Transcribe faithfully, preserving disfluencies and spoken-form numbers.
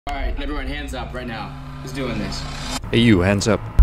Alright, everyone hands up right now. Who's doing this? Hey you, hands up.